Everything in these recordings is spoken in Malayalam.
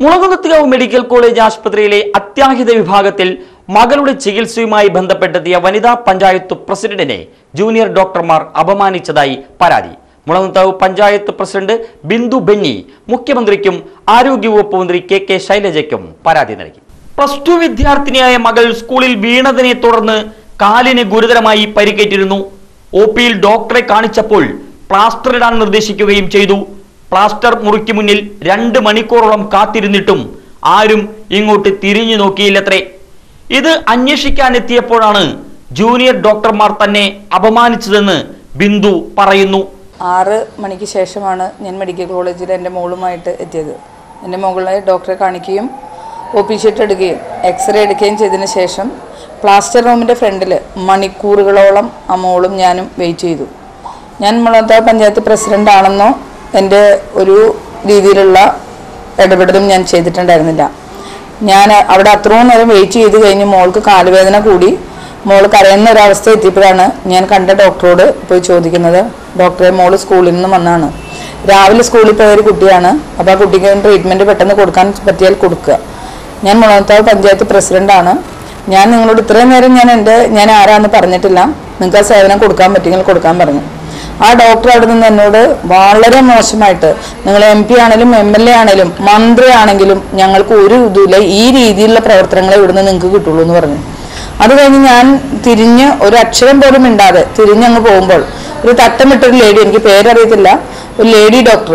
മുളകുന്നത്തുകാവ് മെഡിക്കൽ കോളേജ് ആശുപത്രിയിലെ അത്യാഹിത വിഭാഗത്തിൽ മകളുടെ ചികിത്സയുമായി ബന്ധപ്പെട്ടെത്തിയ വനിതാ പഞ്ചായത്ത് പ്രസിഡന്റിനെ ജൂനിയർ ഡോക്ടർമാർ അപമാനിച്ചതായി പരാതി. മുളകുന്നത്തുകാവ് പഞ്ചായത്ത് പ്രസിഡന്റ് ബിന്ദു ബെന്നി മുഖ്യമന്ത്രിക്കും ആരോഗ്യവകുപ്പ് മന്ത്രി കെ ശൈലജയ്ക്കും പരാതി നൽകി. +2 വിദ്യാർത്ഥിനിയായ മകൾ സ്കൂളിൽ വീണതിനെ തുടർന്ന് കാലിന് ഗുരുതരമായി പരിക്കേറ്റിരുന്നു. ഒപിയിൽ ഡോക്ടറെ കാണിച്ചപ്പോൾ പ്ലാസ്റ്റർ ഇടാൻ നിർദ്ദേശിക്കുകയും ചെയ്തു. പ്ലാസ്റ്റർ മുറിക്ക് മുന്നിൽ 2 മണിക്കൂറോളം കാത്തിരുന്നിട്ടും ആരും ഇങ്ങോട്ട് തിരിഞ്ഞു നോക്കിയില്ലത്രേ. ഇത് അന്വേഷിക്കാനെത്തിയപ്പോഴാണ് ജൂനിയർ ഡോക്ടർമാർ തന്നെ അപമാനിച്ചതെന്ന് ബിന്ദു പറയുന്നു. 6 മണിക്ക് ശേഷമാണ് ഞാൻ മെഡിക്കൽ കോളേജിൽ എൻ്റെ മോളുമായിട്ട് എത്തിയത്. എൻ്റെ മകളെ ഡോക്ടറെ കാണിക്കുകയും ഒ പി ഷീറ്റ് എടുക്കുകയും എക്സ്റേ എടുക്കുകയും ചെയ്തതിന് ശേഷം പ്ലാസ്റ്റർ റൂമിൻ്റെ ഫ്രണ്ടിൽ മണിക്കൂറുകളോളം ആ മോളും ഞാനും വെയിറ്റ് ചെയ്തു. ഞാൻ മുളകുന്നത്തുകാവ് പഞ്ചായത്ത് പ്രസിഡൻ്റ് ആണെന്നോ എൻ്റെ ഒരു രീതിയിലുള്ള ഇടപെടലും ഞാൻ ചെയ്തിട്ടുണ്ടായിരുന്നില്ല. ഞാൻ അവിടെ അത്രയും നേരം വെയിറ്റ് ചെയ്ത് കഴിഞ്ഞ് മോൾക്ക് കാലുവേദന കൂടി മോൾ കരയുന്ന ഒരവസ്ഥ എത്തിയപ്പോഴാണ് ഞാൻ കണ്ട ഡോക്ടറോട് പോയി ചോദിക്കുന്നത്, ഡോക്ടറെ മോള് സ്കൂളിൽ നിന്ന് വന്നാണ്, രാവിലെ സ്കൂളിൽ പോയൊരു കുട്ടിയാണ്, അപ്പോൾ ആ കുട്ടിക്ക് ട്രീറ്റ്മെൻറ്റ് പെട്ടെന്ന് കൊടുക്കാൻ പറ്റിയാൽ കൊടുക്കുക. ഞാൻ മുളകുന്നത്തുകാവ് പഞ്ചായത്ത് പ്രസിഡൻ്റാണ്, ഞാൻ നിങ്ങളോട് ഇത്രയും നേരം ഞാൻ ആരാന്ന് പറഞ്ഞിട്ടില്ല, നിങ്ങൾക്ക് ആ സേവനം കൊടുക്കാൻ പറ്റുമെങ്കിൽ കൊടുക്കാൻ പറഞ്ഞു. ആ ഡോക്ടർ അവിടെ നിന്ന് എന്നോട് വളരെ മോശമായിട്ട്, നിങ്ങൾ MP ആണെങ്കിലും MLA ആണെങ്കിലും മന്ത്രി ആണെങ്കിലും ഞങ്ങൾക്ക് ഒരു ഇതുമില്ല, ഈ രീതിയിലുള്ള പ്രവർത്തനങ്ങളെ ഇവിടുന്ന് നിങ്ങൾക്ക് കിട്ടുള്ളൂ എന്ന് പറഞ്ഞു. അത് കഴിഞ്ഞ് ഞാൻ തിരിഞ്ഞ് ഒരു അക്ഷരം പോലും മിണ്ടാതെ തിരിഞ്ഞങ്ങ് പോകുമ്പോൾ ഒരു തട്ടമിട്ടൊരു ലേഡി, എനിക്ക് പേരറിയത്തില്ല, ഒരു ലേഡി ഡോക്ടർ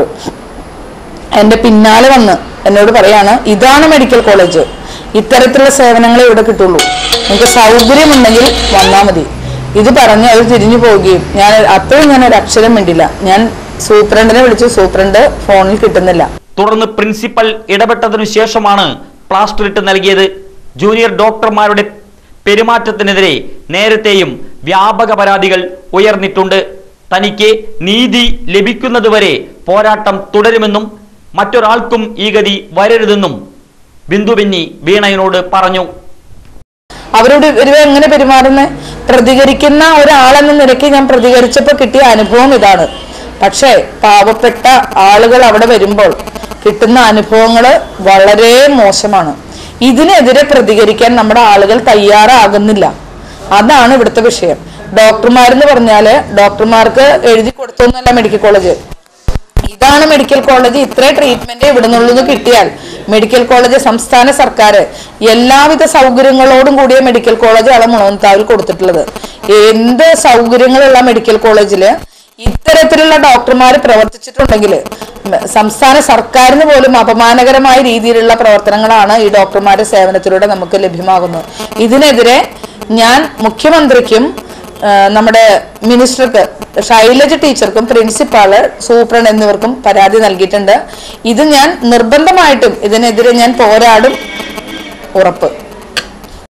എൻ്റെ പിന്നാലെ വന്ന് എന്നോട് പറയാണ്, ഇതാണ് മെഡിക്കൽ കോളേജ്, ഇത്തരത്തിലുള്ള സേവനങ്ങളെ ഇവിടെ കിട്ടുള്ളൂ, നിങ്ങൾക്ക് സൗകര്യമുണ്ടെങ്കിൽ വന്നാൽ മതി. ഇത് പറഞ്ഞ് അത് തിരിഞ്ഞു പോവുകയും അപ്പോഴും ഞാൻ ഒരു അക്ഷരം മിണ്ടില്ല. ഞാൻ സൂപ്രണ്ടിനെ വിളിച്ചു, സൂപ്രണ്ട് ഫോണിൽ കിട്ടുന്നില്ല. തുടർന്ന് പ്രിൻസിപ്പൽ ഇടപെട്ടതിനു ശേഷമാണ് പ്ലാസ്റ്റർ ഇട്ട് നൽകിയത്. ജൂനിയർ ഡോക്ടർമാരുടെ പെരുമാറ്റത്തിനെതിരെ നേരത്തെയും വ്യാപക പരാതികൾ ഉയർന്നിട്ടുണ്ട്. തനിക്ക് നീതി ലഭിക്കുന്നതുവരെ പോരാട്ടം തുടരുമെന്നും മറ്റൊരാൾക്കും ഈ ഗതി വരരുതെന്നും ബിന്ദു ബെന്നി വീണയോട് പറഞ്ഞു. അവരോട് ഇവരെ എങ്ങനെ പെരുമാറുന്നത്, പ്രതികരിക്കുന്ന ഒരാളെന്ന നിലയ്ക്ക് ഞാൻ പ്രതികരിച്ചപ്പോൾ കിട്ടിയ അനുഭവം ഇതാണ്. പക്ഷേ പാവപ്പെട്ട ആളുകൾ അവിടെ വരുമ്പോൾ കിട്ടുന്ന അനുഭവങ്ങൾ വളരെ മോശമാണ്. ഇതിനെതിരെ പ്രതികരിക്കാൻ നമ്മുടെ ആളുകൾ തയ്യാറാകുന്നില്ല. അതാണ് ഇവിടുത്തെ വിഷയം. ഡോക്ടർമാരെന്ന് പറഞ്ഞാല് ഡോക്ടർമാർക്ക് എഴുതി കൊടുത്തൊന്നുമല്ല മെഡിക്കൽ കോളേജ്, ഇതാണ് മെഡിക്കൽ കോളേജ്, ഇത്രേ ട്രീറ്റ്മെന്റ് ഇവിടുന്നുള്ളത് കിട്ടിയാൽ മെഡിക്കൽ കോളേജ് സംസ്ഥാന സർക്കാർ എല്ലാവിധ സൗകര്യങ്ങളോടും കൂടിയ മെഡിക്കൽ കോളേജ് ആണ് മുളകുന്നത്തുകാവിൽ കൊടുത്തിട്ടുള്ളത്. എന്ത് സൗകര്യങ്ങളുള്ള മെഡിക്കൽ കോളേജില് ഇത്തരത്തിലുള്ള ഡോക്ടർമാർ പ്രവർത്തിച്ചിട്ടുണ്ടെങ്കിൽ സംസ്ഥാന സർക്കാരിന് പോലും അപമാനകരമായ രീതിയിലുള്ള പ്രവർത്തനങ്ങളാണ് ഈ ഡോക്ടർമാരുടെ സേവനത്തിലൂടെ നമുക്ക് ലഭ്യമാകുന്നത്. ഇതിനെതിരെ ഞാൻ മുഖ്യമന്ത്രിക്കും നമ്മുടെ മിനിസ്റ്റർക്ക് ശൈലജ ടീച്ചർക്കും പ്രിൻസിപ്പാള് സൂപ്രണ്ട് എന്നിവർക്കും പരാതി നൽകിയിട്ടുണ്ട്. ഇത് ഞാൻ നിർബന്ധമായിട്ടും ഇതിനെതിരെ ഞാൻ പോരാടും, ഉറപ്പ്.